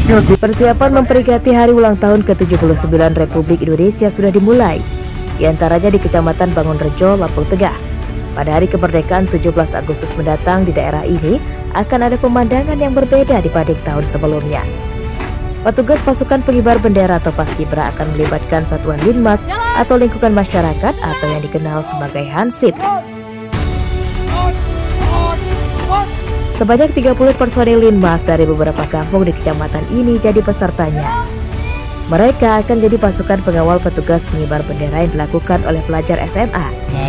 Persiapan memperingati hari ulang tahun ke-79 Republik Indonesia sudah dimulai, di antaranya di Kecamatan Bangunrejo, Lampung Tengah. Pada hari kemerdekaan 17 Agustus mendatang di daerah ini akan ada pemandangan yang berbeda dibanding tahun sebelumnya. Petugas pasukan pengibar bendera atau Paskibra akan melibatkan satuan Linmas atau lingkungan masyarakat atau yang dikenal sebagai Hansip. Sebanyak 30 personil Linmas dari beberapa kampung di kecamatan ini jadi pesertanya. Mereka akan jadi pasukan pengawal petugas pengibar bendera yang dilakukan oleh pelajar SMA.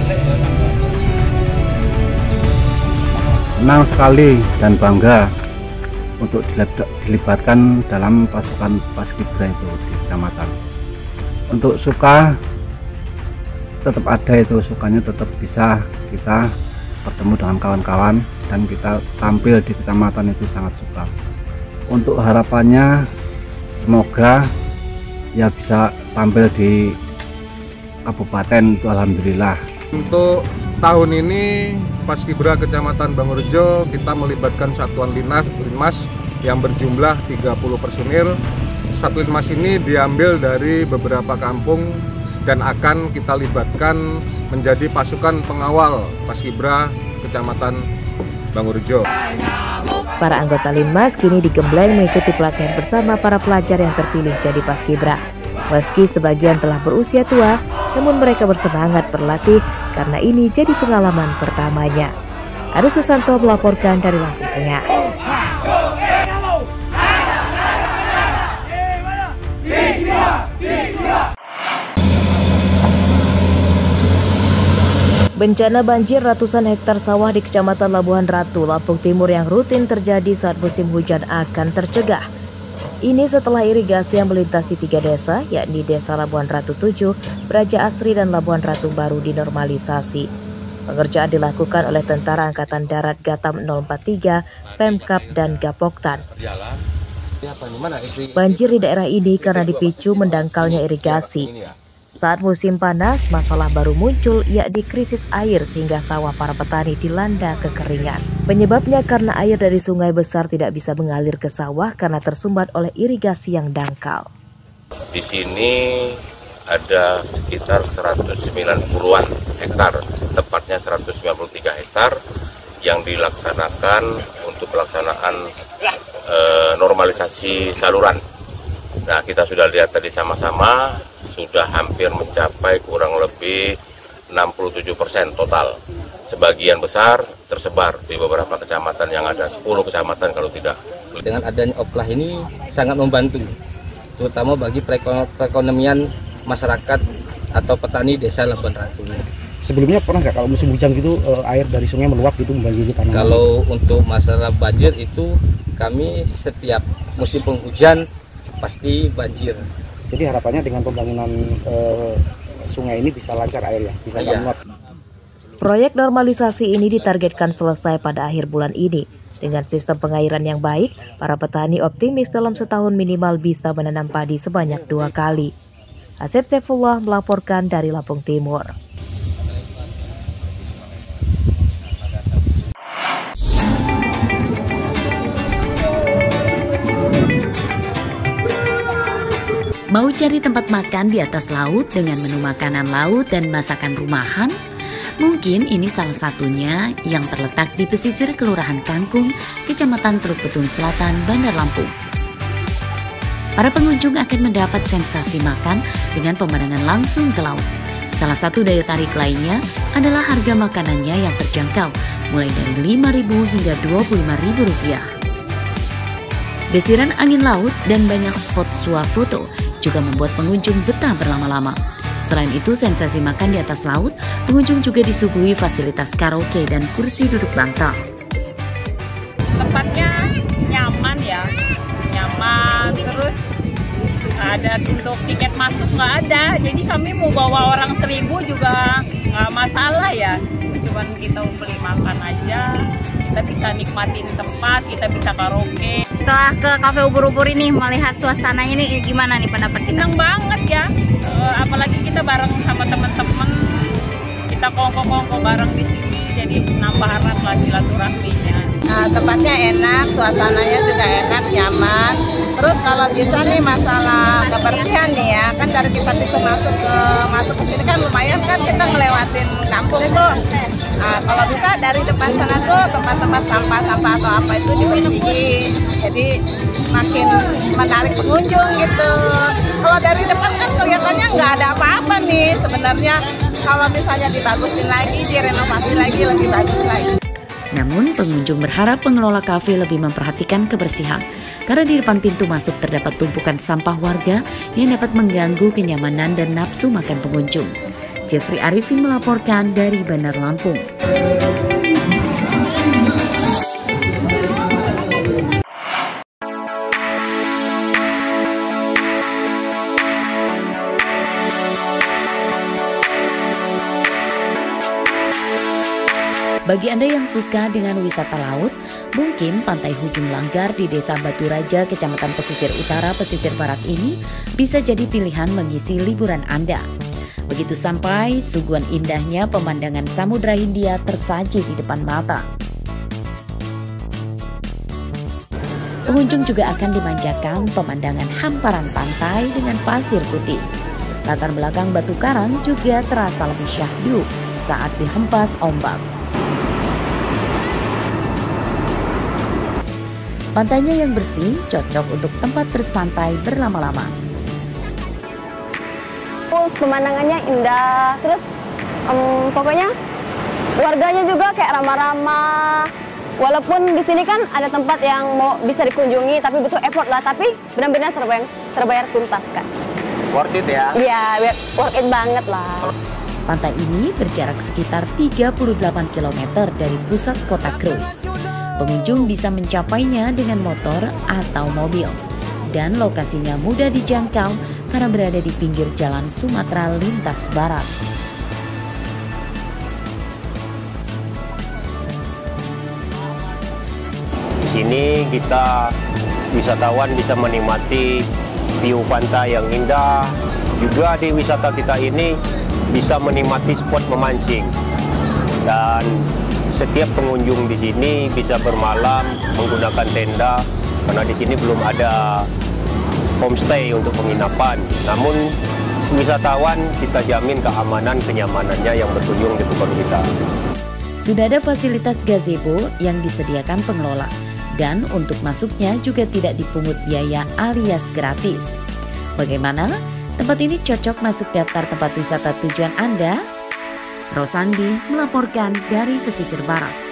Senang sekali dan bangga untuk dilibatkan dalam pasukan Paskibra itu di kecamatan. Untuk suka tetap ada, itu sukanya tetap bisa kita bertemu dengan kawan-kawan dan kita tampil di kecamatan itu sangat suka. Untuk harapannya semoga ya bisa tampil di kabupaten itu alhamdulillah. Untuk tahun ini Paskibra Kecamatan Bangunrejo kita melibatkan satuan Linmas yang berjumlah 30 personil. Satu Linmas ini diambil dari beberapa kampung dan akan kita libatkan menjadi pasukan pengawal Paskibra Kecamatan Bangunrejo. Para anggota Linmas kini digembleng mengikuti pelatihan bersama para pelajar yang terpilih jadi Paskibra. Meski sebagian telah berusia tua, namun mereka bersemangat berlatih karena ini jadi pengalaman pertamanya. Ari Susanto melaporkan dari Lampung Tengah. Bencana banjir ratusan hektar sawah di Kecamatan Labuhan Ratu, Lampung Timur yang rutin terjadi saat musim hujan akan tercegah. Ini setelah irigasi yang melintasi 3 desa, yakni Desa Labuhan Ratu 7, Braja Asri, dan Labuhan Ratu Baru dinormalisasi. Pengerjaan dilakukan oleh Tentara Angkatan Darat Gatam 043, Pemkap, dan Gapoktan. Banjir di daerah ini karena dipicu mendangkalnya irigasi. Saat musim panas, masalah baru muncul, yakni krisis air sehingga sawah para petani dilanda kekeringan. Penyebabnya karena air dari sungai besar tidak bisa mengalir ke sawah karena tersumbat oleh irigasi yang dangkal. Di sini ada sekitar 190-an hektar, tepatnya 193 hektar yang dilaksanakan untuk pelaksanaan normalisasi saluran. Nah, kita sudah lihat tadi sama-sama, sudah hampir mencapai kurang lebih 67% total. Sebagian besar tersebar di beberapa kecamatan yang ada 10 kecamatan kalau tidak. Dengan adanya oplah ini sangat membantu, terutama bagi perekonomian masyarakat atau petani desa Labuhan Ratu. Sebelumnya pernah nggak kalau musim hujan gitu air dari sungai meluap gitu membanjiri tanaman? Kalau untuk masalah banjir itu kami setiap musim penghujan pasti banjir. Jadi harapannya dengan pembangunan sungai ini bisa lancar air ya, bisa meluap. Proyek normalisasi ini ditargetkan selesai pada akhir bulan ini. Dengan sistem pengairan yang baik, para petani optimis dalam setahun minimal bisa menanam padi sebanyak 2 kali. Asep Saifullah melaporkan dari Lampung Timur. Mau cari tempat makan di atas laut dengan menu makanan laut dan masakan rumahan? Mungkin ini salah satunya yang terletak di pesisir Kelurahan Kangkung, Kecamatan Teluk Betung Selatan, Bandar Lampung. Para pengunjung akan mendapat sensasi makan dengan pemandangan langsung ke laut. Salah satu daya tarik lainnya adalah harga makanannya yang terjangkau, mulai dari Rp5.000 hingga Rp25.000. Desiran angin laut dan banyak spot swafoto juga membuat pengunjung betah berlama-lama. Selain itu, sensasi makan di atas laut, pengunjung juga disuguhi fasilitas karaoke dan kursi duduk bantal. Tempatnya nyaman ya, nyaman, terus ada untuk tiket masuk nggak ada, jadi kami mau bawa orang 1.000 juga nggak masalah ya. Cuman kita beli makan aja, kita bisa nikmatin tempat, kita bisa karaoke. Setelah ke Cafe Ubur-Ubur ini melihat suasananya ini gimana nih pendapat kita? Senang banget ya, apalagi kita bareng sama teman-teman, kita kongko-kongko bareng di sini, jadi nambah erat lah silaturahminya. Tempatnya enak, suasananya juga enak, nyaman. Terus kalau bisa nih masalah kebersihan nih ya, kan dari kita itu masuk ke sini kan lumayan kan kita ngelewatin kampung tuh. Nah, kalau bisa dari depan sana tuh tempat-tempat sampah atau apa itu dibersihin. Jadi makin menarik pengunjung gitu. Kalau dari depan kan kelihatannya nggak ada apa-apa nih. Sebenarnya kalau misalnya dibagusin lagi, direnovasi lagi, lebih bagus lagi. Namun pengunjung berharap pengelola kafe lebih memperhatikan kebersihan karena di depan pintu masuk terdapat tumpukan sampah warga yang dapat mengganggu kenyamanan dan nafsu makan pengunjung. Jeffrey Arifin melaporkan dari Bandar Lampung. Bagi Anda yang suka dengan wisata laut, mungkin Pantai Hujung Langgar di Desa Batu Raja, Kecamatan Pesisir Utara, Pesisir Barat ini bisa jadi pilihan mengisi liburan Anda. Begitu sampai, suguhan indahnya pemandangan Samudra Hindia tersaji di depan mata. Pengunjung juga akan dimanjakan pemandangan hamparan pantai dengan pasir putih. Latar belakang batu karang juga terasa lebih syahdu saat dihempas ombak. Pantainya yang bersih cocok untuk tempat bersantai berlama-lama. Terus pemandangannya indah, terus pokoknya warganya juga kayak ramah-ramah. Walaupun di sini kan ada tempat yang mau bisa dikunjungi, tapi butuh effort lah. Tapi benar-benar terbayar tuntas kan. Worth it ya? Iya, worth it banget lah. Pantai ini berjarak sekitar 38 km dari pusat kota Krui. Pengunjung bisa mencapainya dengan motor atau mobil. Dan lokasinya mudah dijangkau karena berada di pinggir jalan Sumatera lintas barat. Di sini kita wisatawan bisa menikmati view pantai yang indah. Juga di wisata kita ini bisa menikmati spot memancing. Dan setiap pengunjung di sini bisa bermalam menggunakan tenda karena di sini belum ada homestay untuk penginapan. Namun wisatawan kita jamin keamanan kenyamanannya yang berkunjung di tempat kita. Sudah ada fasilitas gazebo yang disediakan pengelola dan untuk masuknya juga tidak dipungut biaya alias gratis. Bagaimana? Tempat ini cocok masuk daftar tempat wisata tujuan Anda? Rosandi melaporkan dari Pesisir Barat.